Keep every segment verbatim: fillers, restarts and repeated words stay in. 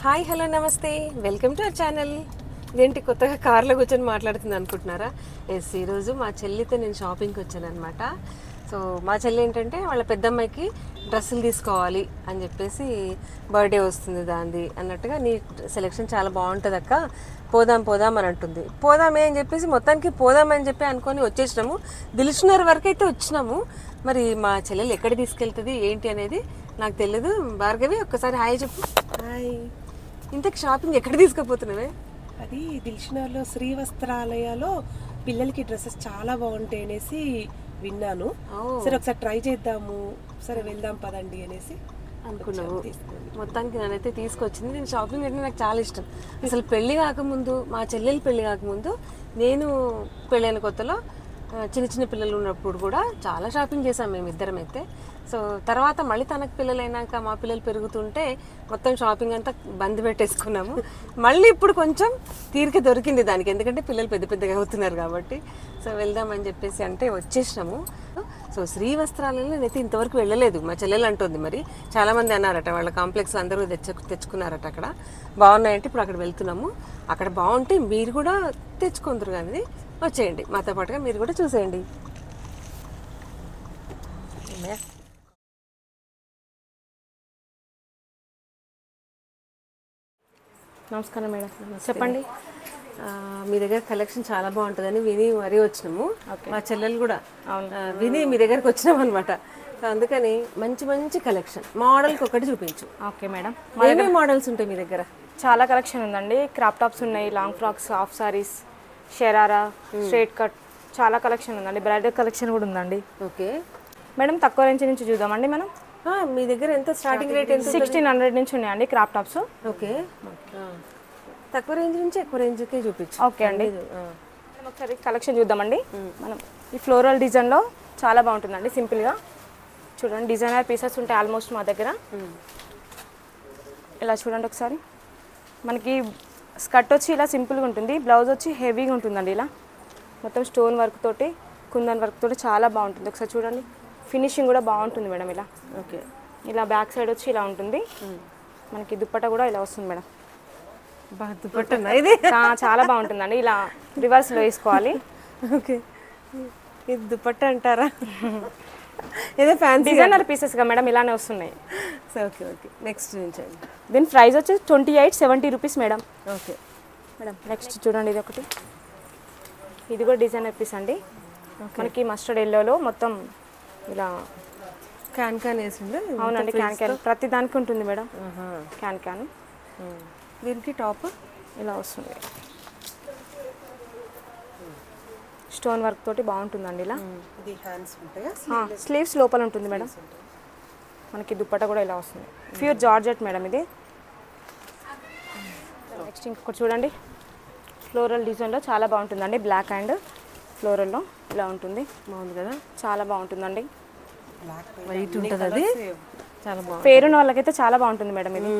Hi hello నమస్తే welcome to our channel. ఇదేంటి కొత్తగా కార్లో కూర్చొని మాట్లాడుతుంది అనుకుంటున్నారా? ఎస్, ఈరోజు మా చెల్లితో నేను షాపింగ్కి వచ్చాను అనమాట. సో మా చెల్లి ఏంటంటే వాళ్ళ పెద్దమ్మాయికి డ్రెస్సులు తీసుకోవాలి అని చెప్పేసి, బర్త్డే వస్తుంది దాంది అన్నట్టుగా, నీ సెలెక్షన్ చాలా బాగుంటుంది అక్క, పోదాం పోదాం అని అంటుంది. పోదామే అని చెప్పేసి మొత్తానికి పోదామని చెప్పి అనుకొని వచ్చేసినాము. దిల్సుఖ్నగర్ వరకు అయితే వచ్చినాము. మరి మా చెల్లెలు ఎక్కడ తీసుకెళ్తుంది ఏంటి అనేది నాకు తెలియదు. భార్గవి ఒక్కసారి హాయ్ చెప్పు. హాయ్. ఇంతకు షాపింగ్ ఎక్కడ తీసుకుపోతున్నావే? అది దిల్సుఖ్నగర్లో శ్రీ వస్త్రాలయాలో పిల్లలకి డ్రెస్సెస్ చాలా బాగుంటాయి అనేసి విన్నాను. సరే ఒకసారి ట్రై చేద్దాము, సరే వెళ్దాం పదండి అనేసి అనుకున్నావు. మొత్తానికి నేనైతే తీసుకొచ్చింది. నేను షాపింగ్ అంటే నాకు చాలా ఇష్టం. అసలు పెళ్లి కాకముందు, మా చెల్లెలు పెళ్లి కాకముందు, నేను పెళ్ళైన కొత్తలో చిన్న చిన్న పిల్లలు ఉన్నప్పుడు కూడా చాలా షాపింగ్ చేసాం మేము ఇద్దరం అయితే. సో తర్వాత మళ్ళీ తనకు పిల్లలు అయినాక మా పిల్లలు పెరుగుతుంటే మొత్తం షాపింగ్ అంతా బంద్ పెట్టేసుకున్నాము. మళ్ళీ ఇప్పుడు కొంచెం తీరిక దొరికింది దానికి, ఎందుకంటే పిల్లలు పెద్ద పెద్దగా అవుతున్నారు కాబట్టి. సో వెళ్దామని చెప్పేసి అంటే వచ్చేసినాము. సో శ్రీ వస్త్రాలలో నేనైతే ఇంతవరకు వెళ్ళలేదు, మా చెల్లెలు అంటుంది. మరి చాలామంది అన్నారట, వాళ్ళ కాంప్లెక్స్ అందరూ తెచ్చు తెచ్చుకున్నారట అక్కడ బాగున్నాయంటే. ఇప్పుడు అక్కడ వెళ్తున్నాము. అక్కడ బాగుంటే మీరు కూడా తెచ్చుకుందరు కానీ వచ్చేయండి మాతో పాటుగా, మీరు కూడా చూసేయండి. నమస్కారం మేడం, చెప్పండి. మీ దగ్గర కలెక్షన్ చాలా బాగుంటుందని విని మరీ వచ్చినాము. మా చెల్లెలు కూడా విని మీ దగ్గరకు వచ్చినాం అనమాట. సో అందుకని మంచి మంచి కలెక్షన్, మోడల్కి ఒకటి చూపించు. ఓకే మేడం, ఏమేమి మోడల్స్ ఉంటాయి మీ దగ్గర? చాలా కలెక్షన్ ఉందండి. క్రాప్ టాప్స్ ఉన్నాయి, long frocks, half saris, sharara, straight cut, చాలా కలెక్షన్ ఉందండి. బ్రైడల్ కలెక్షన్ కూడా ఉందండి. ఓకే మేడం, తక్కువ రేంజ్ నుంచి చూద్దామండి. మనం మీ దగ్గర ఎంత స్టార్టింగ్ రేట్? ఎంత? సిక్స్టీన్ హండ్రెడ్ నుంచి ఉన్నాయండి క్రాప్ టాప్స్. ఓకే, తక్కువ రేంజ్ నుంచి ఎక్కువ రేంజ్కే చూపించు. ఓకే అండి, ఒకసారి కలెక్షన్ చూద్దామండి. మనం ఈ ఫ్లోరల్ డిజైన్లో చాలా బాగుంటుందండి. సింపుల్గా చూడండి, డిజైనర్ పీసెస్ ఉంటాయి ఆల్మోస్ట్ మా దగ్గర. ఇలా చూడండి ఒకసారి. మనకి స్కర్ట్ వచ్చి ఇలా సింపుల్గా ఉంటుంది, బ్లౌజ్ వచ్చి హెవీగా ఉంటుందండి. ఇలా మొత్తం స్టోన్ వర్క్ తోటి, కుందన్ వర్క్ తోటి చాలా బాగుంటుంది. ఒకసారి చూడండి, ఫినిషింగ్ కూడా బాగుంటుంది మేడం. ఇలా ఓకే, ఇలా బ్యాక్ సైడ్ వచ్చి ఇలా ఉంటుంది. మనకి దుప్పట్ట కూడా ఇలా వస్తుంది మేడం. దుప్పట్టనా ఇది? చాలా బాగుంటుందండి. ఇలా రివర్స్లో వేసుకోవాలి. ఓకే, ఇది దుప్పట్ట అంటారా? ఏదో ఫ్యాన్సీ డిజైనర్ పీసెస్గా మేడం ఇలానే వస్తున్నాయి. ఓకే ఓకే, నెక్స్ట్ నుంచి దీని ప్రైస్ వచ్చి twenty eight seventy rupees madam. Okay madam, next చూడండి, ఇది ఒకటి, ఇది కూడా డిజైనర్ పీస్ అండి. మనకి మస్టర్డ్ ఎల్లోలో మొత్తం ఇలా క్యాన్ క్యాన్ వేసిండు. అవునండి, క్యాన్ క్యాన్ ప్రతి దానికి ఉంటుంది మేడం. Can can. దీనికి టాప్ ఇలా వస్తుంది, స్టోన్ వర్క్ తోటి బాగుంటుందండి. ఇలా ఇది హ్యాండ్స్ ఉంటాయా? స్లీవ్స్ లోపల ఉంటుంది మేడం. మనకి దుప్పట కూడా ఇలా వస్తుంది, ప్యూర్ జార్జెట్ మేడం ఇది. నెక్స్ట్ ఇంకొకటి చూడండి, ఫ్లోరల్ డిజైన్లో చాలా బాగుంటుందండి. బ్లాక్ అండ్ ఫ్లోరల్లో ఇలా ఉంటుంది, బాగుంది కదా, చాలా బాగుంటుందండి. వైట్ ఉంటుంది అది, చాలా బాగుంది. పేరు ఉన్న వాళ్ళకైతే చాలా బాగుంటుంది మేడం ఇది.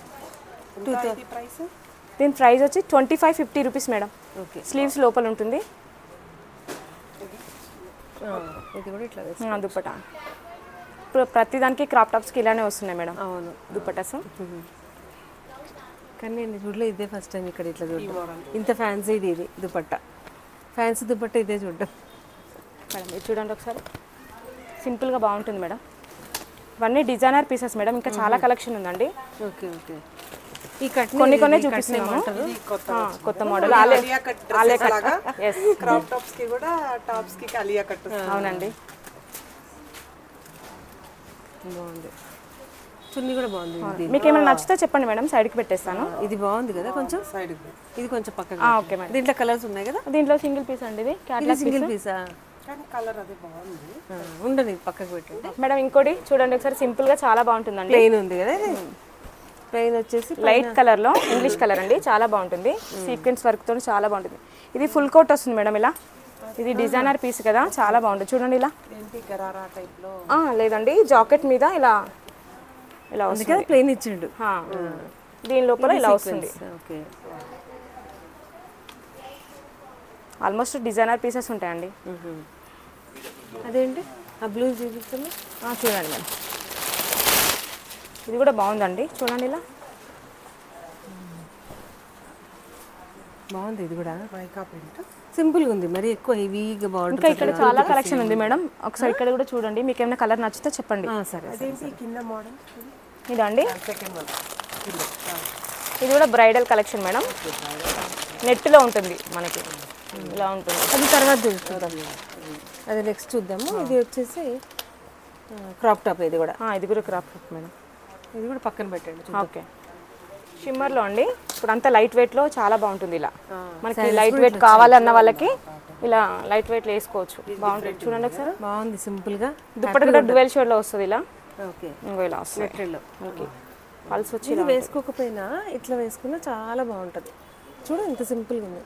దీని ప్రైస్ వచ్చి twenty five fifty rupees madam. Okay, sleeves లోపల ఉంటుంది. ఇది కూడా ఇట్లా దుప్పట. ఇప్పుడు ప్రతి దానికి క్రాప్ టాప్స్కి ఇలానే వస్తున్నాయి మేడం. అవును, దుప్పటాస్. కానీ నేను చూడలే, ఇదే ఫస్ట్ టైం ఇక్కడ ఇట్లా చూడడం. ఇంత ఫ్యాన్సీ ఇది, ఇది దుపట్టా, ఫ్యాన్సీ దుపట్టా ఇదే చూడడం మేడం. ఇది చూడండి ఒకసారి, సింపుల్గా బాగుంటుంది మేడం. ఇవన్నీ డిజైనర్ పీసెస్ మేడం, ఇంకా చాలా కలెక్షన్ ఉందండి. ఓకే ఓకే, ఈ కట్ కొన్ని కొన్ని చూపిస్తున్నాము, కొత్త మోడల్. క్రాప్ టాప్స్ కి కూడా టాప్స్ కి అలియా కట్. అవునండి, బాగుంది. చున్నీ కూడా బాగుంది. మీకు ఏమైనా నచ్చితే చెప్పండి మేడం, సైడ్కి పెట్టేస్తాను. ఇది బాగుంది కదా, కొంచెం సైడ్, ఇది కొంచెం పక్కగా. Okay madam. దీంట్లో కలర్స్ ఉన్నాయి కదా? దీంట్లో సింగిల్ పీస్ అండి, ఇది క్యాట్లాగ్ సింగిల్ పీసా? కలర్ అది బాగుంది. ఉండదు, పక్కకు పెట్టండి మేడం. ఇంకోటి చూడండి ఒకసారి, సింపుల్ గా చాలా బాగుంటుందండి. ప్లెయిన్ ఉంది కదా, ఇది ప్లెయిన్ వచ్చేసి లైట్ కలర్ లో, ఇంగ్లీష్ కలర్ అండి, చాలా బాగుంటుంది. సీక్వెన్స్ వర్క్ తో చాలా బాగుంటుంది. ఇది ఫుల్ కోట్ వస్తుంది మేడం. ఇలా ఇది డిజైనర్ పీస్ కదా, చాలా బాగుంటుంది. చూడండి, ఇలా గరారా టైప్ లో లేదండి, జాకెట్ మీద ఇలా ఇలా వస్తుంది, ప్లెయిన్ ఇచ్చిండు. దీని లోపల ఇలా వస్తుంది. ఓకే, ఆల్మోస్ట్ డిజైనర్ పీసెస్ ఉంటాయండి. అదేంటి ఆ బ్లూ చూపిస్తున్నా? చూడండి మేడం, ఇది కూడా బాగుందండి. చూడండి, ఇలా బాగుంది ఇది కూడా, మైకా ప్రింట్. సింపుల్గా ఉంది, మరి ఎక్కువ హెవీగా బాగుంటుంది. ఇంకా ఇక్కడ చాలా కలెక్షన్ ఉంది మేడం, ఒకసారి ఇక్కడ కూడా చూడండి, మీకు ఏమైనా కలర్ నచ్చితే చెప్పండి. సరే అదేంటి కింద మోడల్ ఇదండి, సెకండ్ వన్ ఇది కూడా బ్రైడల్ కలెక్షన్ మేడం, నెట్లో ఉంటుంది మనకి, ఇలా ఉంటుంది. అది తర్వాత చూద్దాం, అది నెక్స్ట్ చూద్దాము. ఇది వచ్చేసి క్రాప్ టాప్, ఇది కూడా ఆ, ఇది కూడా క్రాప్ టాప్ మేడం, ఇది కూడా పక్కన పెట్టండి. ఓకే. షిమ్మర్లో అండి, ఇప్పుడు అంతా లైట్ వెయిట్లో చాలా బాగుంటుంది. ఇలా మనకి లైట్ వెయిట్ కావాలన్న వాళ్ళకి ఇలా లైట్ వెయిట్లో వేసుకోవచ్చు, బాగుంటుంది. చూడండి ఒకసారి, బాగుంది సింపుల్గా. దుప్పటి కూడా డ్యూయల్ షేడ్లో వస్తుంది ఇలా, ఓకే, ఇంకో ఇలా వస్తుంది మెటీరియల్. ఓకే. పల్స్ వచ్చి ఇది వేసుకోకపోయినా ఇట్లా వేసుకున్నా చాలా బాగుంటుంది. చూడు ఎంత సింపుల్గా ఉంది.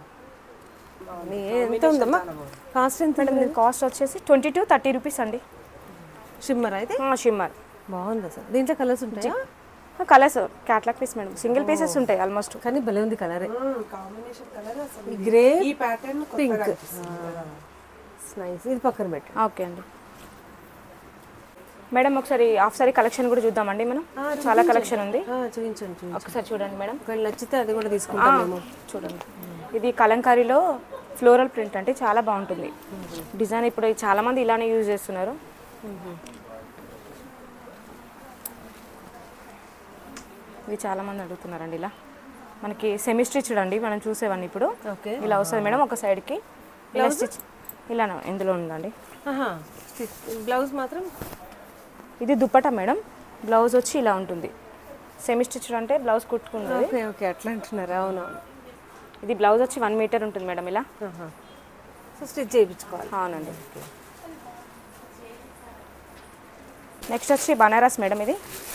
ఎంత ఉందమ్మా కాస్ట్? ఎంత మేడం దీని కాస్ట్ వచ్చేసి ట్వంటీ టు థర్టీ రూపీస్ అండి. షిమ్మర్ అయితే షిమ్మర్ బాగుంది అసలు. దీంట్లో కలర్స్ ఉంటాయా? Colours catalogue piece madam, single pieces ఉంటాయి ఆల్మోస్ట్, కానీ భలే ఉంది కలర్. కాంబినేషన్ కలర్ అసలు గ్రే ఈ ప్యాటర్న్ పింక్, నైస్. ఇది పక్కన పెట్టు. ఓకే అండి. మేడం ఒకసారి హాఫ్ సారీ కలెక్షన్ కూడా చూద్దామండి మనం, చాలా కలెక్షన్ ఉంది, చూపించండి చూపించండి. ఒకసారి చూడండి మేడం. ఒకవేళ నచ్చితే అది కూడా తీసుకుంటాము. చూడండి, ఇది కలంకారీలో ఫ్లోరల్ ప్రింట్ అంటే చాలా బాగుంటుంది డిజైన్. ఇప్పుడు చాలా మంది ఇలానే యూజ్ చేస్తున్నారు. ఇవి చాలా మంది అడుగుతున్నారండి. ఇలా మనకి సెమీ స్టిచ్డ్ అండి, మనం చూసేవన్నీ ఇప్పుడు ఓకే. ఇలా వస్తుంది మేడం, ఒక సైడ్కి ఇలా స్టిచ్ ఇలా ఇందులో ఉందండి. బ్లౌజ్ మాత్రం ఇది దుప్పట మేడం, బ్లౌజ్ వచ్చి ఇలా ఉంటుంది. సెమీ స్టిచ్డ్ అంటే బ్లౌజ్ కుట్టుకుంటుంది. ఓకే ఓకే, అట్లా అంటున్నారు. అవును, ఇది బ్లౌజ్ వచ్చి వన్ మీటర్ ఉంటుంది మేడం ఇలా, సో స్టిచ్ చేయించుకోవాలి. అవునండి. నెక్స్ట్ వచ్చి బనారస్ మేడం, ఇది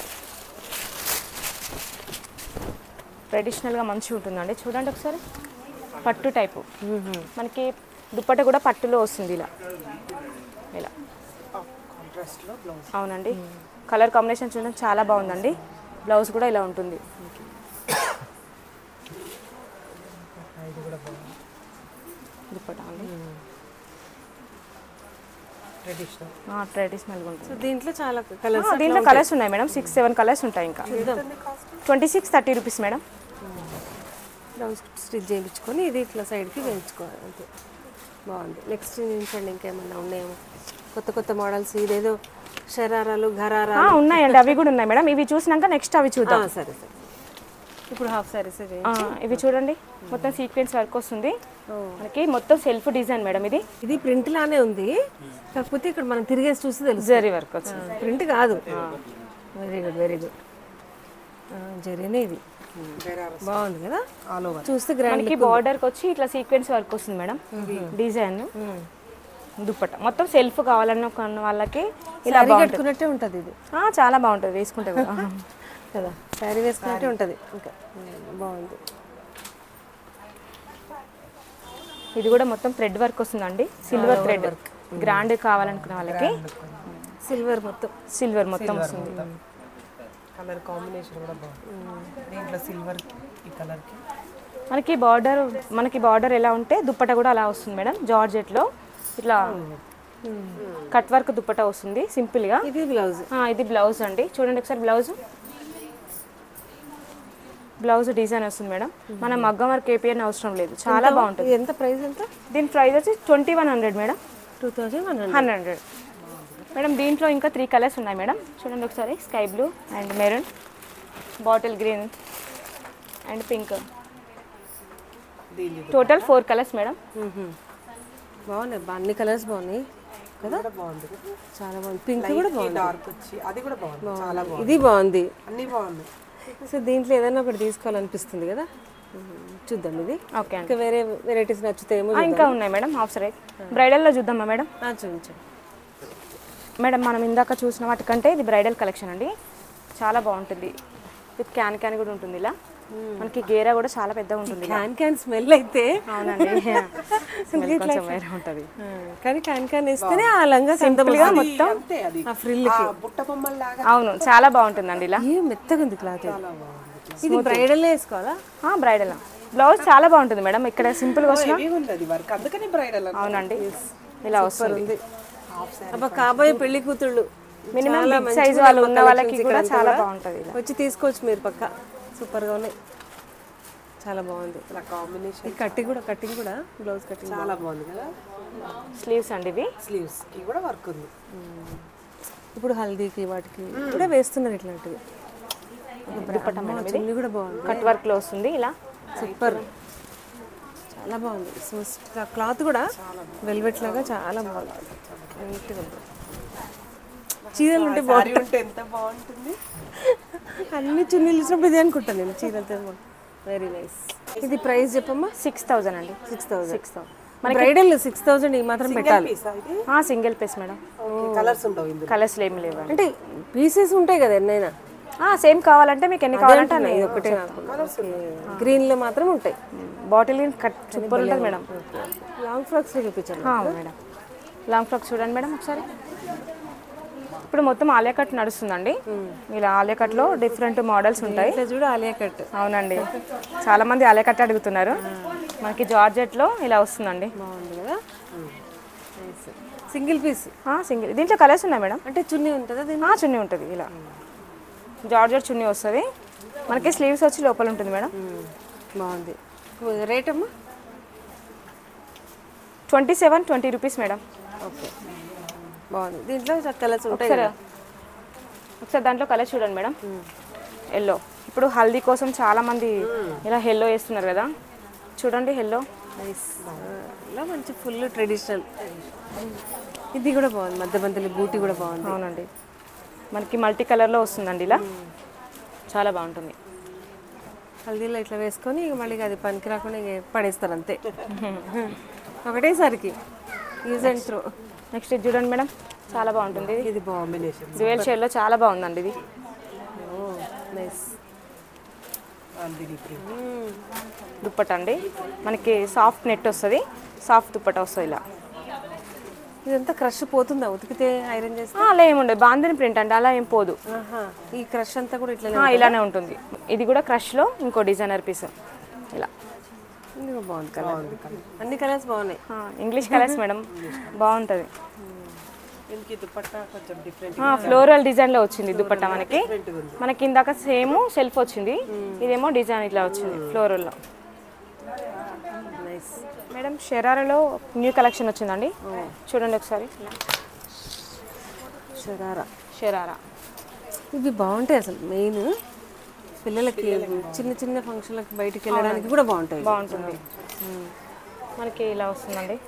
ట్రెడిషనల్గా మంచిగా ఉంటుందండి. చూడండి ఒకసారి, పట్టు టైపు, మనకి దుప్పట కూడా పట్టులో వస్తుంది ఇలా ఇలా. అవునండి, కలర్ కాంబినేషన్ చూడండి చాలా బాగుందండి. బ్లౌజ్ కూడా ఇలా ఉంటుంది. దుప్పట అండి ట్రెడిషనల్గా ఉంటుంది. దీంట్లో చాలా కలర్స్, దీంట్లో కలర్స్ ఉన్నాయి మేడం, సిక్స్ సెవెన్ కలర్స్ ఉంటాయి. ఇంకా twenty six thirty rupees madam. Blouse stitch చేయించుకొని ఇది ఇట్లా సైడ్కి వేయించుకోవాలి అంతే. బాగుంది. నెక్స్ట్ చూపించండి, ఇంకేమన్నా ఉన్నాయేమో కొత్త కొత్త మోడల్స్. ఇదేదో షరారాలు ఘరారా ఉన్నాయండి, అవి కూడా ఉన్నాయి మేడం. ఇవి చూసినాక నెక్స్ట్ అవి చూద్దాం. సరే సరే, ఇప్పుడు హాఫ్ సారీస్ ఇవి చూడండి, మొత్తం సీక్వెన్స్ వర్క్ వస్తుంది మనకి, మొత్తం సెల్ఫ్ డిజైన్ మేడం. ఇది ఇది ప్రింట్ లానే ఉంది, కాకపోతే ఇక్కడ మనం తిరిగేసి చూస్తే తెలుసు జరీ వర్క్ వచ్చింది, ప్రింట్ కాదు. Very good very good. జరీనే ఇది, బాగుంది కదా. ఆల్ ఓవర్ చూస్తే గ్రాండ్. మనకి బార్డర్ కి వచ్చి ఇట్లా సీక్వెన్స్ వర్క్ వస్తుంది మేడం, డిజైన్. దుప్పట మొత్తం సెల్ఫ్ కావాలన్న వాళ్ళకి ఇలా కట్టుకున్నట్టే ఉంటుంది ఇది. చాలా బాగుంటుంది వేసుకుంటే కూడా కదా, శారీ వేసుకున్నట్టే ఉంటుంది. ఇంకా బాగుంది. ఇది కూడా మొత్తం థ్రెడ్ వర్క్ వస్తుందండి, సిల్వర్ థ్రెడ్. గ్రాండ్ కావాలనుకున్న వాళ్ళకి సిల్వర్ మొత్తం సిల్వర్ మొత్తం వస్తుంది. కలర్ కాంబినేషన్ కూడా బాగుంది. దీంట్లో సిల్వర్ ఈ కలర్ కి మనకి బార్డర్ మనకి బార్డర్ ఎలా ఉంటే దుప్పట కూడా అలా వస్తుంది మేడం. జార్జెట్లో ఇట్లా కట్ వర్క్ దుప్పట వస్తుంది సింపుల్ గా. ఇది బ్లౌజ్. ఇది బ్లౌజ్ అండి, చూడండి ఒకసారి బ్లౌజ్. బ్లౌజ్ డిజైన్ వస్తుంది మేడం, మనం మగ్గం వర్క్ ఏపీఎన్ అవసరం లేదు, చాలా బాగుంటుంది. ఎంత ప్రైస్ ఎంత? దీని ప్రైస్ వచ్చి twenty one hundred madam. Two thousand one hundred madam. దీంట్లో ఇంకా త్రీ కలర్స్ ఉన్నాయి మేడం, చూడండి ఒకసారి. Sky blue and maroon, bottle green and pink, total four colours madam. బాగున్నాయి, అన్ని కలర్స్ బాగున్నాయి కదా. బాగుంది, చాలా బాగుంది. పింక్ కూడా బాగుంది, డార్క్ వచ్చి అది కూడా బాగుంది, చాలా బాగుంది. ఇది బాగుంది, అన్ని బాగున్నాయి. సో దీంట్లో ఏదైనా ఒకటి తీసుకోవాలనిపిస్తుంది కదా, చూద్దాం. ఇది ఓకే అండి. ఇంకా వేరే వెరైటీస్ నచ్చుతాయేమో. ఇంకా ఉన్నాయి మేడం హాఫ్ సారీ. బ్రైడల్లో చూద్దామా మేడం? చూపించండి మేడం. మనం ఇందాక చూసిన వాటికంటే ఇది బ్రైడల్ కలెక్షన్ అండి, చాలా బాగుంటుంది. విత్ క్యాన్ క్యాన్ కూడా ఉంటుంది ఇలా, మనకి గేరా కూడా చాలా పెద్దగా ఉంటుంది. క్యాన్ క్యాన్ స్మెల్ అయితే అవునండి కొంచెం వేరే ఉంటుంది, కానీ క్యాన్ క్యాన్ వేస్తేనే ఆ లంగా సింపుల్ గా మొత్తం ఆ ఫ్రిల్ బుట్ట బొమ్మల్లాగా. అవును, చాలా బాగుంటుందండి ఇలా. మెత్తగా ఉంది క్లాత్. ఇది బ్రైడల్ వేసుకోవాలా? బ్రైడల్ బ్లౌజ్ చాలా బాగుంటుంది మేడం. ఇక్కడ సింపుల్ గా వస్తుంది, అందుకని బ్రైడల్. అవునండి, ఇలా వస్తుంది. అబ్బా, కాబోయే పెళ్లి కూతుళ్ళు మినిమం బిగ్ సైజ్ వాళ్ళు ఉన్న వాళ్ళకి కూడా చాలా బాగుంటుంది. వచ్చి తీసుకోవచ్చు మీరు, పక్క సూపర్ గా ఉన్నాయి, చాలా బాగుంది. అలా కాంబినేషన్ ఈ కట్టింగ్ కూడా కటింగ్ కూడా బ్లౌజ్ కటింగ్ చాలా బాగుంది కదా. స్లీవ్స్ అండి ఇవి. స్లీవ్స్ కి కూడా వర్క్ ఉంది. ఇప్పుడు హల్దీకి వాటికి కూడా వేస్తున్నారు ఇట్లాంటివి. దుపట్టా మేడం ఇది. చున్నీ కూడా బాగుంది, కట్ వర్క్ లో వస్తుంది ఇలా. సూపర్, చాలా బాగుంది. క్లాత్ కూడా వెల్వెట్ లాగా చాలా బాగుంది, నీట్గా ఉంది. చీరలు ఉంటే సారీ ఉంటే ఎంత బాగుంటుంది. అన్ని చున్నీలు ఇచ్చినప్పుడు ఇదే అనుకుంటాను నేను, చీరలతో. Very nice. ఇది ప్రైస్ చెప్పమ్మా. సిక్స్ థౌజండ్ అండి. Six thousand six thousand bridal six thousand ఈ మాత్రం పెట్టాలి. పీసా ఇది? Single piece madam. కలర్స్ ఉండవు ఇందులో. కలర్స్ ఏమి లేవు. అంటే పీసెస్ ఉంటాయి కదా ఎన్నైనా. సేమ్ కావాలంటే మీకు ఎన్ని కావాలంటే అన్ని. ఇది ఒకటే కాకుండా గ్రీన్ లో మాత్రం ఉంటాయి. బాటిల్ కట్ సూపర్ ఉంటుంది మేడం. లాంగ్ ఫ్రాక్స్ చూపించాను మేడం. లాంగ్ ఫ్రాక్ చూడండి మేడం ఒకసారి. ఇప్పుడు మొత్తం ఆలియా కట్ నడుస్తుందండి. ఇలా ఆలియా కట్ లో డిఫరెంట్ మోడల్స్ ఉంటాయి. ఇట్లా చూడు ఆలియా కట్. అవునండి, చాలా మంది ఆలియా కట్ అడుగుతున్నారు. మనకి జార్జెట్ లో ఇలా వస్తుందండి. బాగుంది కదా. Single piece. సింగిల్. దీంట్లో కలర్స్ ఉన్నాయి మేడం. అంటే చున్నీ ఉంటుందా దీని? చున్నీ ఉంటుంది ఇలా. జార్జెట్ చున్నీ వస్తుంది మనకి. స్లీవ్స్ వచ్చి లోపల ఉంటుంది మేడం. బాగుంది. రేట్ అమ్మా? Twenty seven twenty rupees madam. Okay, బాగుంది. దీంట్లో కలర్స్ ఉంటాయి ఒకసారి ఒకసారి దాంట్లో కలర్ చూడండి మేడం. ఎల్లో. ఇప్పుడు హల్దీ కోసం చాలా మంది ఇలా ఎల్లో వేస్తున్నారు కదా, చూడండి ఎల్లో. నైస్. ఇలా మంచి ఫుల్ ట్రెడిషనల్. ఇది కూడా బాగుంది, మధ్య మధ్యలో బూటీ కూడా బాగుంది. అవునండి, మనకి మల్టీ కలర్లో వస్తుందండి ఇలా. చాలా బాగుంటుంది. హల్దీలో ఇట్లా వేసుకొని ఇక మళ్ళీ అది పనికి రాకుండా ఇక పడేస్తారు అంతే ఒకటేసరికి. Use and throw. నెక్స్ట్ ఇది చూడండి మేడం, చాలా బాగుంటుంది. ఇది కాంబినేషన్ డ్యూయల్ షేడ్లో చాలా బాగుందండి ఇది. నైస్. దుప్పట అండి మనకి సాఫ్ట్ నెట్ వస్తుంది, సాఫ్ట్ దుప్పట వస్తుంది ఇలా. ఇదంతా క్రష్ పోతుందా ఉతికితే ఐరన్ చేస్తే? అలా ఏముండదు, బాందిని ప్రింట్ అండి, అలా ఏం పోదు. ఈ క్రష్ అంతా కూడా ఇట్లా ఇలానే ఉంటుంది. ఇది కూడా క్రష్లో ఇంకో డిజైనర్ పీస్ ఇలా. ఇది బాగుంది కలర్. అన్ని కలర్స్ బాగున్నాయి. ఇంగ్లీష్ కలర్స్ మేడం, బాగుంటుంది. దుపట్టా కొంచెం డిఫరెంట్. ఫ్లోరల్ డిజైన్ లో వచ్చింది దుపట్టా మనకి. మనకి ఇందాక సేమ్ సెల్ఫ్ వచ్చింది, ఇదేమో డిజైన్ ఇట్లా వచ్చింది ఫ్లోరల్ లో. Nice madam. షరారాలో న్యూ కలెక్షన్ వచ్చిందండి, చూడండి ఒకసారి. షరారా. షరారా ఇవి బాగుంటాయి అసలు. మెయిన్ పిల్లలకి చిన్న చిన్న ఫంక్షన్లకు బయటికి వెళ్ళడానికి కూడా బాగుంటాయి. బాగుంటుంది. మనకి ఇలా వస్తుందండి.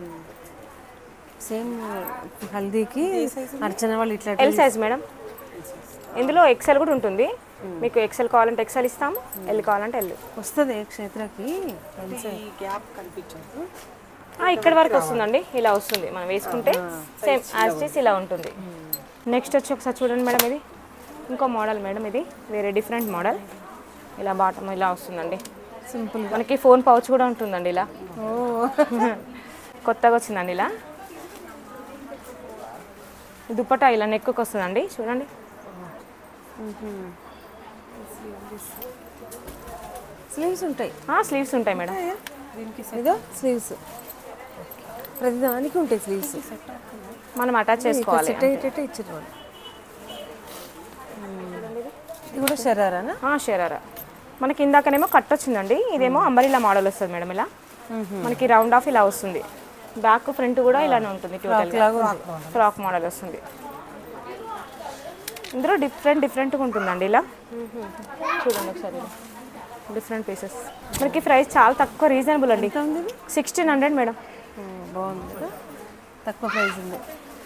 సేమ్ హల్దీకి అర్చన వాళ్ళు ఇట్లా. L size madam. ఇందులో ఎక్సెల్ కూడా ఉంటుంది. మీకు ఎక్సెల్ కావాలంటే ఎక్సెల్ ఇస్తాము, ఎల్ కావాలంటే ఎల్ వస్తుంది. క్షేత్రకి గ్యాప్ కనిపించదు. ఇక్కడ వరకు వస్తుందండి, ఇలా వస్తుంది. మనం వేసుకుంటే సేమ్ యాజ్ ఇట్ ఈస్ ఇలా ఉంటుంది. నెక్స్ట్ వచ్చి ఒకసారి చూడండి మేడం, ఇది ఇంకో మోడల్ మేడం. ఇది వేరే డిఫరెంట్ మోడల్. ఇలా బాటమ్ ఇలా వస్తుందండి సింపుల్. మనకి ఫోన్ పౌచ్ కూడా ఉంటుందండి ఇలా. ఓ కొత్తగా వచ్చిందండి ఇలా. దుపట్టా ఇలా నెక్కు వస్తుందండి, చూడండి. స్లీవ్స్ ఉంటాయి. స్లీవ్స్ ఉంటాయి మేడం. ఇదో స్లీవ్స్ ప్రతిదానికి ఉంటాయి స్లీవ్స్. మనం అటాచ్ చేసుకోవాలి. సెట్ అయ్యేటట్టు ఇచ్చారు వాళ్ళు. ఇది కూడా షరారానా? షరారా. మనకి ఇందాకనేమో కట్ వచ్చిందండి, ఇదేమో అంబరిలా మోడల్ వస్తుంది మేడం. ఇలా మనకి రౌండ్ ఆఫ్ ఇలా వస్తుంది. బ్యాక్ ఫ్రంట్ కూడా ఇలానే ఉంటుంది. ఫ్రాక్ మోడల్ వస్తుంది. ఇందులో డిఫరెంట్ డిఫరెంట్గా ఉంటుందండి ఇలా. చూడండి ఒకసారి, డిఫరెంట్ పీసెస్. మనకి ప్రైస్ చాలా తక్కువ, రీజనబుల్ అండి. Sixteen hundred madam. బాగుంది కదా, తక్కువ ప్రైస్ ఉంది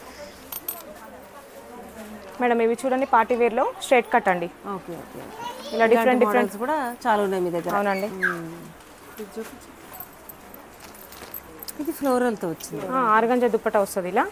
మేడం. ఇవి చూడండి పార్టీ వేర్లో స్ట్రైట్ కట్ అండి. Okay okay. ఇలా డిఫరెంట్ డిఫరెంట్ కూడా చాలా ఉన్నాయి మీ దగ్గర. అవునండి. ఇది ఫ్లోరల్తో వచ్చింది. ఆరుగంజ దుప్పటా వస్తుంది ఇలా.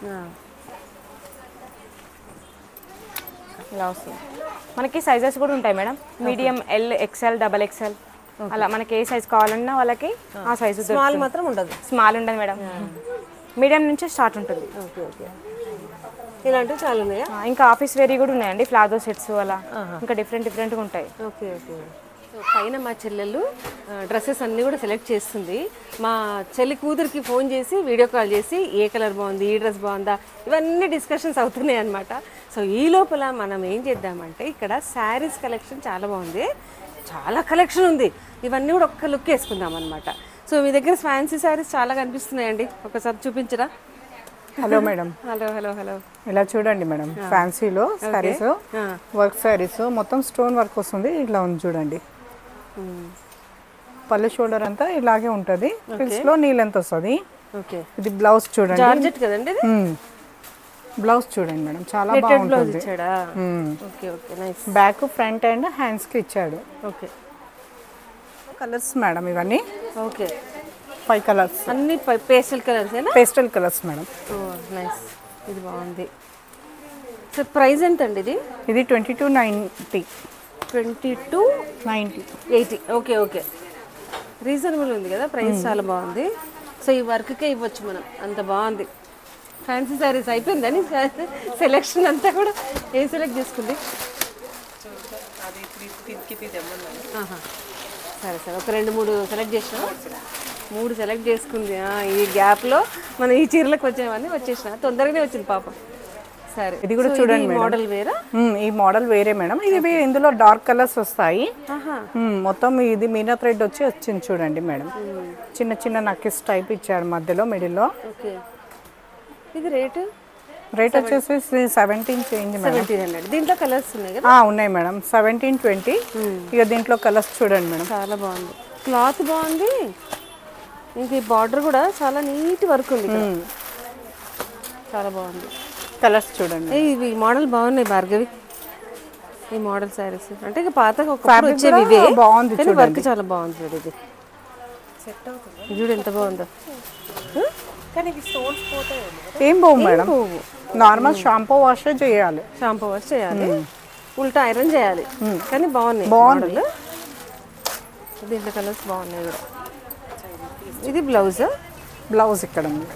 ఇలా వస్తుంది. మనకి సైజెస్ కూడా ఉంటాయి madam. Medium, L, XL, double XL అలా మనకి ఏ సైజ్ కావాలన్నా వాళ్ళకి ఆ సైజు. స్మాల్ మాత్రం ఉండదు. స్మాల్ ఉండదు మేడం, మీడియం నుంచి స్టార్ట్ ఉంటుంది. Okay okay. ఇలాంటివి చాలా ఉన్నాయా? ఇంకా ఆఫీస్ వేరీ కూడా ఉన్నాయండి, ప్లాజో సెట్స్ అలా ఇంకా డిఫరెంట్ డిఫరెంట్గా ఉంటాయి. Okay okay. పైన మా చెల్లెలు డ్రెస్సెస్ అన్నీ కూడా సెలెక్ట్ చేస్తుంది. మా చెల్లి కూతురికి ఫోన్ చేసి వీడియో కాల్ చేసి ఏ కలర్ బాగుంది, ఈ డ్రెస్ బాగుందా, ఇవన్నీ డిస్కషన్స్ అవుతున్నాయి అనమాట. సో ఈ లోపల మనం ఏం చేద్దామంటే ఇక్కడ శారీస్ కలెక్షన్ చాలా బాగుంది, చాలా కలెక్షన్ ఉంది. ఇవన్నీ కూడా ఒక్క లుక్ వేసుకుందాం అనమాట. సో మీ దగ్గర ఫ్యాన్సీ శారీస్ చాలా కనిపిస్తున్నాయండి, ఒకసారి చూపించరా? Hello madam. Hello hello hello ఇలా చూడండి మేడం, ఫ్యాన్సీలో శారీస్, వర్క్ శారీస్, మొత్తం స్టోన్ వర్క్ వస్తుంది. ఇలా ఉంది చూడండి, పళ్ళు షోల్డర్ అంతా ఇలాగే ఉంటుంది. లో నీ లెంత్ వస్తుంది. ఓకే, ఇది బ్లౌజ్ చూడండి, జార్జెట్ కదండి ఇది. బ్లౌజ్ చూడండి మేడం, చాలా బాగుంటుంది. Okay okay, nice. Back, front and hands కి ఇచ్చాడు. ఓకే, కలర్స్ మేడం ఇవన్నీ. ఓకే, ఫైవ్ కలర్స్, అన్ని పేస్టల్ కలర్స్ ఏనా? Pastel colours madam. Oh nice, ఇది బాగుంది. సో ప్రైస్ ఎంత అండి ఇది? ఇది twenty two ninety. Twenty two ninety eighty. Okay okay, reasonable ఉంది కదా ప్రైస్, చాలా బాగుంది. సో ఈ వర్క్కే ఇవ్వచ్చు మనం, అంత బాగుంది. ఫ్యాన్సీ శారీస్ అయిపోయిందని సెలెక్షన్ అంతా కూడా ఏం సెలెక్ట్ చేసుకుంది? సరే సరే, ఒక రెండు మూడు సెలెక్ట్ చేసిన, మూడు సెలెక్ట్ చేసుకుంది. ఈ గ్యాప్లో మనం ఈ చీరలకు వచ్చేవన్నీ వచ్చేసిన, తొందరగానే వచ్చింది పాపం. సరే, ఇది కూడా చూడండి మోడల్ వేరా? ఈ మోడల్ వేరే మేడం. ఇది ఇందులో డార్క్ కలర్స్ వస్తాయి. మొత్తం ఇది మీనా థ్రెడ్ వచ్చి వచ్చింది చూడండి మేడం. చిన్న చిన్న నక్కిస్ టైప్ ఇచ్చారు మధ్యలో, మిడిల్లో. ఓకే, ఇది రేటు? రేట్ వచ్చేసి seventeen change madam. Seventeen hundred. దీంట్లో కలర్స్ ఉన్నాయి కదా? ఉన్నాయి మేడం, సెవెంటీన్ ట్వంటీ. ఇక దీంట్లో కలర్స్ చూడండి మేడం, చాలా బాగుంది. క్లాత్ బాగుంది, ఇంక ఈ బార్డర్ కూడా చాలా నీట్ వర్క్ ఉంది, చాలా బాగుంది. కలర్స్ చూడండి. ఇవి మోడల్ బాగున్నాయి భార్గవి, ఈ మోడల్ శారీస్. అంటే ఇక పాత వచ్చేవి ఇవే, బాగుంది, వర్క్ చాలా బాగుంది. చూడు ఇది, చూడు ఎంత బాగుందో. ఏం పోవు మేడం, నార్మల్ షాంపూ వాష్ చేయాలి. షాంపూ వాష్ చేయాలి, ఉల్టా ఐరన్ చేయాలి, కానీ బాగున్నాయి బాగుంది. దీంట్లో కలర్స్ బాగున్నాయి కూడా. ఇది బ్లౌజ్. బ్లౌజ్ ఇక్కడ ఉంది.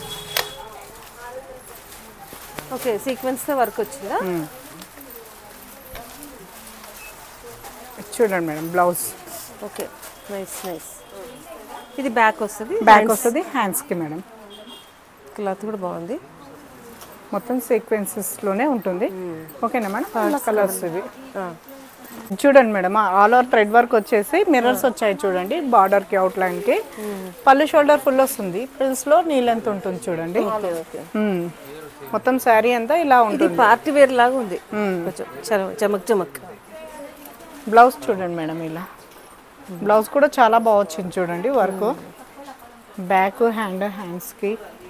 ఓకే, సీక్వెన్స్ తో వర్క్ వచ్చిందా? చూడండి madam, blouse. Okay, nice nice. ఇది బ్యాక్ వస్తుంది, బ్యాక్ వస్తుంది హ్యాండ్స్ కి మేడం. క్లాత్ కూడా బాగుంది, మొత్తం సీక్వెన్సెస్ లోనే ఉంటుంది. ఓకేనా మేడం? అలా కలర్స్ ఇవి చూడండి madam. All over thread work వచ్చేసి మిర్రర్స్ వచ్చాయి చూడండి, బార్డర్ కి, అవుట్ లైన్ కి. పళ్ళు షోల్డర్ ఫుల్ వస్తుంది, ప్రిన్స్ లో నీ లెంత్ ఉంటుంది చూడండి. మొత్తం శారీ అంతా ఇలా ఉంటుంది, పార్టీ వేర్ లాగా ఉంది, కొంచెం చమక్ చమక్. బ్లౌజ్ చూడండి మేడం, ఇలా బ్లౌజ్ కూడా చాలా బాగా వచ్చింది చూడండి వర్క్. బ్యాక్, హ్యాండ్, హ్యాండ్స్ కి.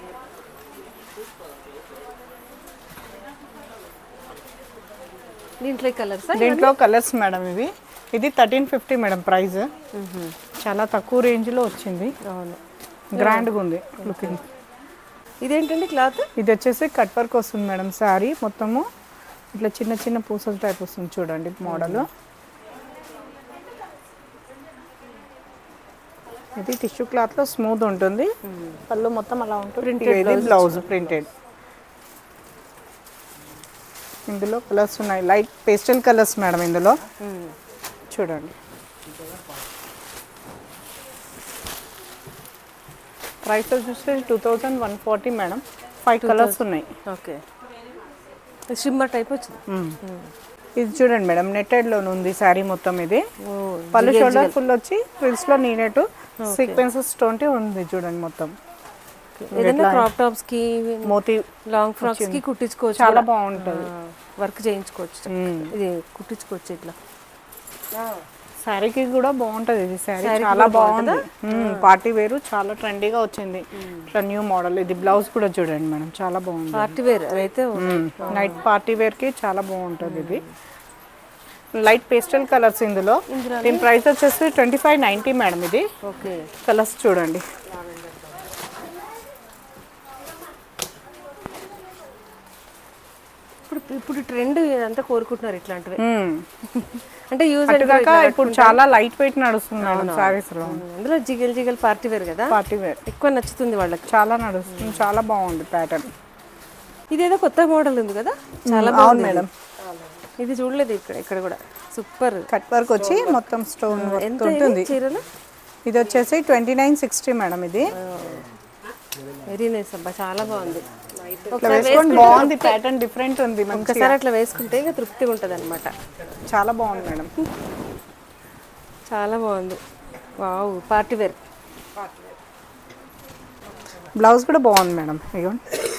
దీంట్లో కలర్స్ దీంట్లో కలర్స్ మేడం ఇవి. ఇది థర్టీన్ ఫిఫ్టీ మేడం ప్రైస్, చాలా తక్కువ రేంజ్ లో వచ్చింది. అవును, గ్రాండ్గా ఉంది లుకింగ్. ఇదేంటండి క్లాత్? ఇది వచ్చేసి కట్ వర్క్ వస్తుంది మేడం, శారీ మొత్తము ఇట్లా చిన్న చిన్న పూసల టైప్ వస్తుంది చూడండి మోడల్. ఇది టిష్యూ క్లాత్ లో స్మూత్ ఉంటుంది, పళ్ళు మొత్తం అలా ఉంటుంది. ఇది బ్లౌజ్ ప్రింటెడ్. ఇందులో కలర్స్ ఉన్నాయి, లైట్ పేస్టల్ కలర్స్ మేడం ఇందులో. చూడండి, ప్రైస్ వచ్చేసి two thousand one forty madam. Five colours ఉన్నాయి. ఓకే, షిమ్మర్ టైప్ వచ్చింది. ఇది చూడండి మేడం, నెట్టెడ్ లో ఉంది శారీ మొత్తం. ఇది పళ్ళు షోల్డర్ ఫుల్ వచ్చి ఫ్రిల్స్ లో నీనెట్ సీక్వెన్సెస్ తోటి ఉంది చూడండి మొత్తం. ఏదైనా క్రాప్ టాప్స్ కి, మోతీ లాంగ్ ఫ్రాక్స్ కి కుట్టించుకోవచ్చు, చాలా బాగుంటుంది. వర్క్ చేయించుకోవచ్చు, ఇది కుట్టించుకోవచ్చు ఇట్లా. శారీకి కూడా బాగుంటది ఇది శారీ, చాలా బాగుంది. పార్టీ వేరు, చాలా ట్రెండీగా వచ్చింది ఇట్లా న్యూ మోడల్. ఇది బ్లౌజ్ కూడా చూడండి మేడం, చాలా బాగుంది. పార్టీ వేర్ అయితే నైట్ పార్టీ వేర్ కి చాలా బాగుంటుంది. ఇది లైట్ పేస్టల్ కలర్స్ ఇందులో. దీని ప్రైస్ వచ్చేసి ట్వంటీ ఫైవ్ నైన్టీ మేడం. ఇది ఓకే, కలర్స్ చూడండి. ఇప్పుడు ఇప్పుడు ట్రెండ్ అంతా కోరుకుంటున్నారు ఇట్లాంటివి. అంటే యూజ్ ఇప్పుడు చాలా లైట్ వెయిట్ నడుస్తుంది సారీస్ లో. అందులో జిగల్ జిగల్ పార్టీ వేర్ కదా, పార్టీ వేర్ ఎక్కువ నచ్చుతుంది వాళ్ళకి, చాలా నడుస్తుంది, చాలా బాగుంది ప్యాటర్న్. ఇదేదో కొత్త మోడల్ ఉంది కదా, చాలా బాగుంది మేడం. ఇది చూడలేదు ఇక్కడ, ఇక్కడ కూడా సూపర్ కట్ వర్క్ వచ్చి మొత్తం స్టోన్ వర్క్ ఉంటుంది. ఇది వచ్చేసి ట్వంటీ నైన్ సిక్స్టీ మేడం. ఇది వెరీ నైస్ అబ్బా, చాలా బాగుంది. బాగుంది, ప్యాటర్న్ డిఫరెంట్ ఉంది. ఒక్కసారి అట్లా వేసుకుంటే ఇక తృప్తిగా ఉంటుంది అనమాట. చాలా బాగుంది మేడం, చాలా బాగుంది. Wow party wear. బ్లౌజ్ కూడా బాగుంది మేడం. ఇదిగోండి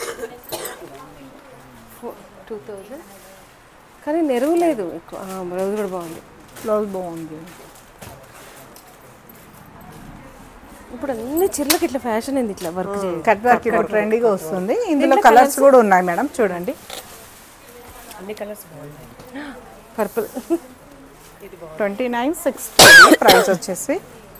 టూ థౌజండ్ కానీ నెరువు లేదు ఎక్కువ. బ్లౌజ్ కూడా బాగుంది. బ్లౌజ్ బాగుంది. ఇప్పుడు అన్ని చీరలకు ఇట్లా ఫ్యాషన్ అయింది, ఇట్లా వర్క్ చేయాలి. కట్ వర్క్ ఇప్పుడు ట్రెండీగా వస్తుంది. ఇందులో కలర్స్ కూడా ఉన్నాయి మేడం, చూడండి. అన్ని కలర్స్ బాగున్నాయి. Purple twenty nine six price వచ్చేసి.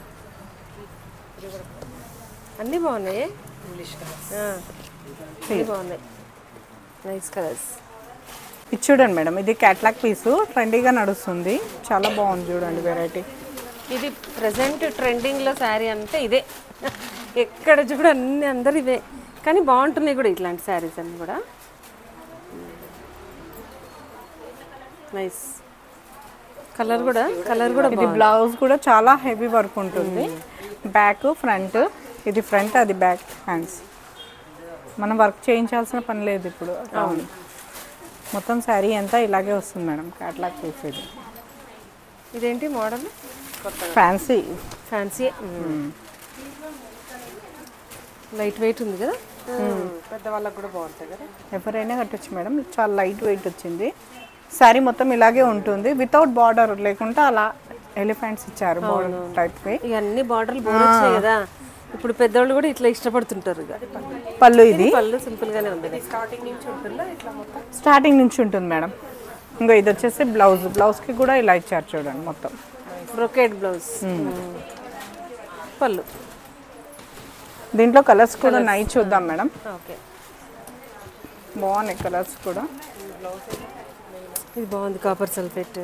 అన్నీ బాగున్నాయి. ఇంగ్లీష్ కలర్స్ అన్నీ బాగున్నాయి. Nice colours. ఇది చూడండి మేడం, ఇది క్యాట్లాగ్ పీసు ట్రెండీగా నడుస్తుంది. చాలా బాగుంది చూడండి వెరైటీ. ఇది ప్రజెంట్ ట్రెండింగ్లో శారీ అంటే ఇదే. ఎక్కడ చూడ అన్ని అందరు ఇవే, కానీ బాగుంటున్నాయి కూడా ఇట్లాంటి శారీస్ అన్నీ కూడా. నైస్ కలర్ కూడా కలర్ కూడా ఇది బ్లౌజ్ కూడా చాలా హెవీ వర్క్ ఉంటుంది. బ్యాక్ ఫ్రంట్, ఇది ఫ్రంట్ అది బ్యాక్ హ్యాండ్స్. మనం వర్క్ చేయించాల్సిన పని లేదు ఇప్పుడు. అవును, మొత్తం శారీ అంతా ఇలాగే వస్తుంది మేడం. క్యాట్లాగ్ పీస్ ఇది. ఇదేంటి model? Fancy fancy light weight ఉంది కదా, పెద్దవాళ్ళకి కూడా బాగుంటాయి కదా. ఎవరైనా కట్టొచ్చు మేడం. చాలా లైట్ వెయిట్ వచ్చింది. శారీ మొత్తం ఇలాగే ఉంటుంది, వితౌట్ బార్డర్ లేకుండా అలా ఎలిఫెంట్స్ ఇచ్చారు బార్డర్ టైప్. ఇవన్నీ బార్డర్లు బోర్ వచ్చినాయి కదా, ఇప్పుడు పెద్దవాళ్ళు కూడా ఇట్లా ఇష్టపడుతుంటారు. ఇక పళ్ళు ఇది పళ్ళు సింపుల్ గానే ఉంది. స్టార్టింగ్ నుంచి ఉంటుందా ఇట్లా మొత్తం? స్టార్టింగ్ నుంచి ఉంటుంది మేడం. ఇంకా ఇది వచ్చేసి బ్లౌజ్. బ్లౌజ్కి కూడా ఇలా ఇచ్చారు చూడండి మొత్తం. Brocade blouse. పళ్ళు. దీంట్లో కలర్స్ కూడా నై చూద్దాం మేడం. ఓకే, బాగున్నాయి కలర్స్ కూడా. ఇది బాగుంది. కాపర్ సల్ఫేట్,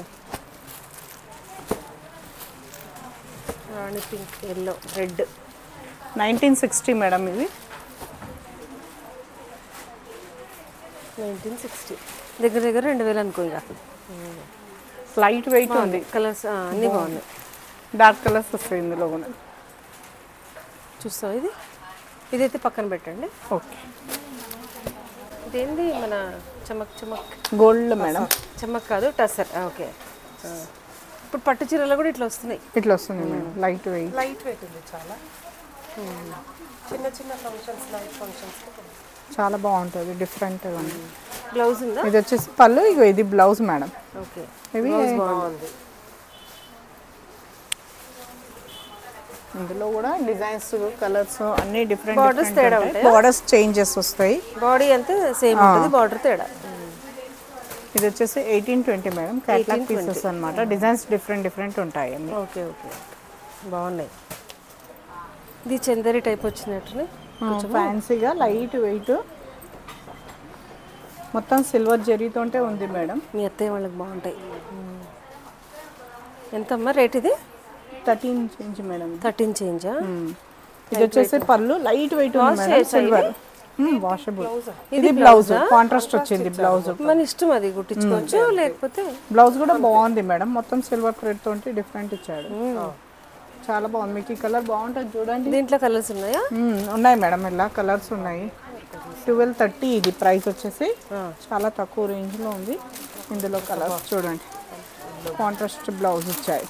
రాణి pink, yellow, red. Nineteen sixty madam ఇది. నైన్టీన్ సిక్స్టీ దగ్గర దగ్గర రెండు వేలు అనుకో. ఇక లైట్ వెయిట్ ఉంది. కలర్స్ అన్నీ బాగున్నాయి. డార్క్ కలర్స్ వస్తాయి ఇందులో కూడా. చూస్తాం. ఇది ఇదైతే పక్కన పెట్టండి. ఓకే, ఇదేంటి మన చమక్ చమక్ గోల్డ్ మేడం. చమక్ కాదు, టసర్. ఓకే, ఇప్పుడు పట్టు చీరలు కూడా ఇట్లా వస్తున్నాయి. ఇట్లా వస్తుంది madam, light weight. Light weight ఉంది చాలా. చిన్న చిన్న ఫంక్షన్స్, నైట్ ఫంక్షన్స్ చాలా బాగుంటుంది, డిఫరెంట్గా ఉంది. బ్లౌజ్ ఉందా? ఇది వచ్చేసి పళ్ళు, ఇగో ఇది బ్లౌజ్ మేడం. ఓకే, ఇవి బాగుంది. ఇందులో కూడా డిజైన్స్, కలర్స్ అన్ని డిఫరెంట్. బార్డర్స్ తేడా ఉంటాయి. బార్డర్స్ చేంజెస్ వస్తాయి. బాడీ అంతే సేమ్ ఉంటుంది, బార్డర్ తేడా. ఇది వచ్చేసి eighteen twenty madam. Catalogue pieces అన్నమాట. డిజైన్స్ డిఫరెంట్ డిఫరెంట్ ఉంటాయి అన్ని. ఓకే ఓకే, బాగున్నాయి. ఇది చందరి టైప్ వచ్చినట్టు ఫ్యాన్సీగా లైట్ వెయిట్, మొత్తం సిల్వర్ జరీతోటే ఉంది మేడం. మీ అత్తయ్య వాళ్ళకి బాగుంటాయి. ఎంతమ్మా రేట్ ఇది? Thirteen change madam. థర్టీన్ చేంజా? ఇది వచ్చేసి పళ్ళు లైట్ వెయిట్ ఉంది మేడం, సిల్వర్ వాషబుల్. ఇది బ్లౌజ్ కాంట్రాస్ట్ వచ్చింది బ్లౌజ్. మన ఇష్టం, అది కుట్టించుకోవచ్చు లేకపోతే. బ్లౌజ్ కూడా బాగుంది మేడం, మొత్తం సిల్వర్ థ్రెడ్ తోటి డిఫరెంట్ ఇచ్చాడు. చాలా బాగుంది. మీకు ఈ కలర్ బాగుంటుంది చూడండి. దీంట్లో కలర్స్ ఉన్నాయా? ఉన్నాయి మేడం, ఇలా కలర్స్ ఉన్నాయి. ట్వెల్వ్ థర్టీ ఇది ప్రైస్ వచ్చేసి. చాలా తక్కువ రేంజ్లో ఉంది. ఇందులో కలర్స్ చూడండి, కాంట్రాస్ట్ బ్లౌజ్ ఇచ్చాయి.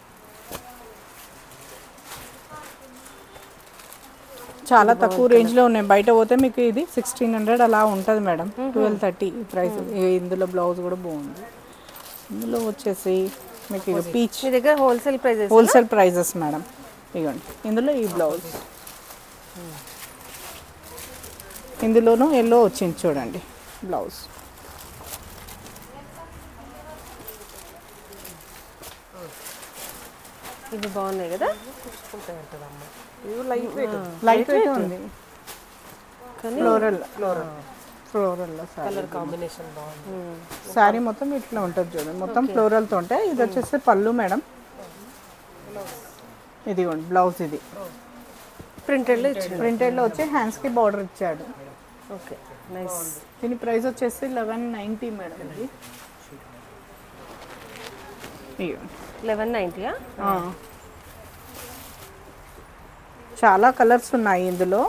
చాలా తక్కువ రేంజ్లో ఉన్నాయి. బయట పోతే మీకు ఇది సిక్స్టీన్ హండ్రెడ్ అలా ఉంటుంది మేడం. Twelve thirty price. ఇందులో బ్లౌజ్ కూడా బాగుంది. ఇందులో వచ్చేసి మీకు పీచ్. మీ దగ్గర wholesale prices? Wholesale prices madam. ఇవ్వండి, ఇందులో ఈ బ్లౌజ్, ఇందులోనూ ఎల్లో వచ్చింది చూడండి బ్లౌజ్. ఇవి బాగున్నాయి కదా. లైట్ వెయిట్ లైట్ వెయిట్ ఉంది. కానీ ఫ్లోరల్ ఫ్లోరల్ కలర్ కాంబినేషన్ బాగుంది. శారీ మొత్తం ఇట్లా ఉంటుంది చూడండి, మొత్తం ఫ్లోరల్తో ఉంటాయి. ఇది వచ్చేసి పళ్ళు మేడం. ఇదిగోండి బ్లౌజ్. ఇది ప్రింటెడ్లో ఇచ్చింది. ప్రింటెడ్లో వచ్చి హ్యాండ్స్కి బార్డర్ ఇచ్చాడు. Okay, nice. దీని ప్రైస్ వచ్చేసి లెవెన్ నైంటీ మేడం. ఇది ఇవ్వండి, లెవెన్ నైంటీయా? చాలా కలర్స్ ఉన్నాయి ఇందులో.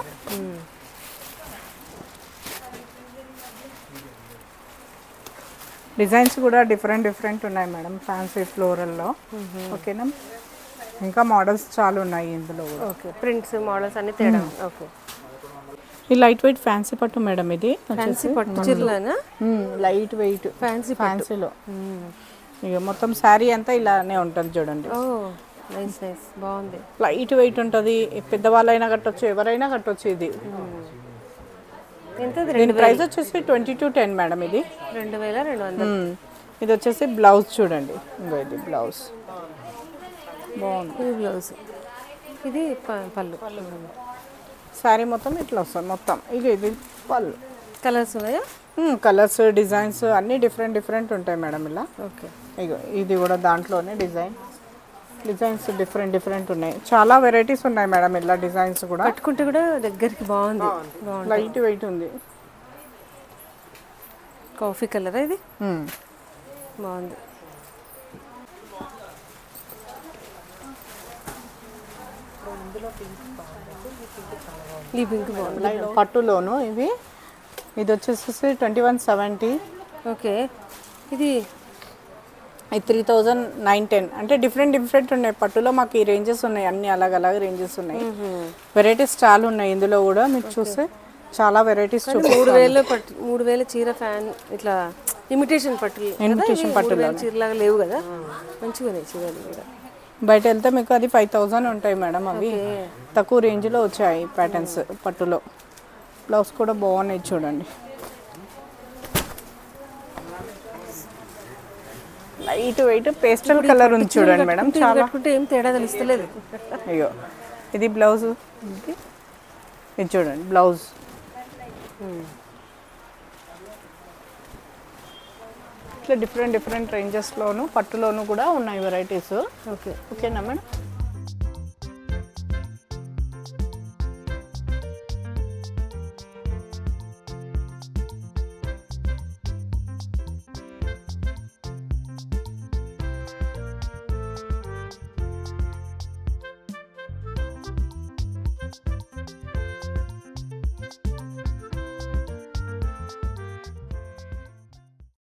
డిజైన్స్ కూడా డిఫరెంట్ డిఫరెంట్ ఉన్నాయి మేడం, ఫ్యాన్సీ ఫ్లోరల్లో. ఓకేనా, ఇంకా మోడల్స్ చాలా ఉన్నాయి ఇందులో కూడా. ఓకే, ప్రింట్స్ మోడల్స్ అన్ని తేడా. ఓకే, ఈ లైట్ వెయిట్ ఫ్యాన్సీ పట్టు మేడం ఇది. ఫ్యాన్సీ పట్టు చీరలేనా? లైట్ వెయిట్ ఫ్యాన్సీ ఫ్యాన్సీలో ఇక మొత్తం శారీ అంతా ఇలానే ఉంటుంది చూడండి. ఓ నైస్ నైస్, బాగుంది. లైట్ వెయిట్ ఉంటుంది, పెద్దవాళ్ళైనా కట్టొచ్చు, ఎవరైనా కట్టొచ్చు. ఇది ఎంత? దీని ప్రైస్ వచ్చేసి ట్వంటీ టు టెన్ మేడం. ఇది రెండు వేల రెండు వందలు. మ్మ్. ఇది వచ్చేసి బ్లౌజ్ చూడండి, ఇంకో ఇది బ్లౌజ్ బాగుంది. ఇది బ్లౌజ్, ఇది ప- పళ్ళు. శారీ మొత్తం ఇట్లా వస్తుంది మొత్తం. ఇక ఇది పళ్ళు. కలర్స్ ఉన్నాయా? కలర్స్ డిజైన్స్ అన్నీ డిఫరెంట్ డిఫరెంట్ ఉంటాయి మేడం ఇలా. ఓకే, ఇగో ఇది కూడా దాంట్లోనే డిజైన్ డిజైన్స్ డిఫరెంట్ డిఫరెంట్ ఉన్నాయి. చాలా వెరైటీస్ ఉన్నాయి మేడం ఇలా డిజైన్స్ కూడా. కట్టుకుంటే కూడా దగ్గరికి బాగుంది. బాగుంది, లైట్ వెయిట్ ఉంది. కాఫీ కలరా ఇది? మ్మ్. బాగుంది. ఈ పింక్ బాగుంది. లైట్ పట్టులోను ఇవి. ఇది వచ్చేసి ట్వంటీ వన్ సెవెంటీ. ఓకే, ఇది ఇది త్రీ థౌజండ్ నైన్ టెన్. అంటే డిఫరెంట్ డిఫరెంట్ ఉన్నాయి పట్టులో. మాకు ఈ రేంజెస్ ఉన్నాయి, అన్ని అలాగ అలాగ రేంజెస్ ఉన్నాయి. వెరైటీస్ చాలా ఉన్నాయి ఇందులో కూడా. మీరు చూస్తే చాలా వెరైటీస్ మూడు వేలు పట్టు, మూడు వేల చీర ఫ్యాన్ ఇట్లా ఇమిటేషన్ పట్టు, ఇమిటేషన్ పట్టులో చీరలాగా లేవు కదా, మంచిగానే చీరలు కూడా. బయట వెళ్తే మీకు అది ఫైవ్ థౌజండ్ ఉంటాయి మేడం. అవి తక్కువ రేంజ్లో వచ్చాయి ప్యాటర్న్స్ పట్టులో. బ్లౌజ్ కూడా బాగున్నాయి చూడండి. లైట్ వెయిట్ పేస్టల్ కలర్ ఉంది చూడండి మేడం. చాలా కట్టుకుంటే ఏం తేడా తెలుస్తలేదు. అయ్యో, ఇది బ్లౌజ్. ఇది చూడండి బ్లౌజ్. ఇట్లా డిఫరెంట్ డిఫరెంట్ రేంజెస్లోను పట్టులోను కూడా ఉన్నాయి వెరైటీస్. ఓకే, ఓకేనా మేడం?